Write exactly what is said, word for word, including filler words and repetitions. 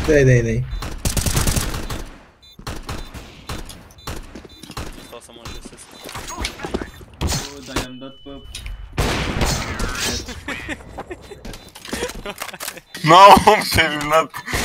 Dai, dai, dai. Stau să mă găsesc. Oh, dar i-am dat pe... N-am terminat.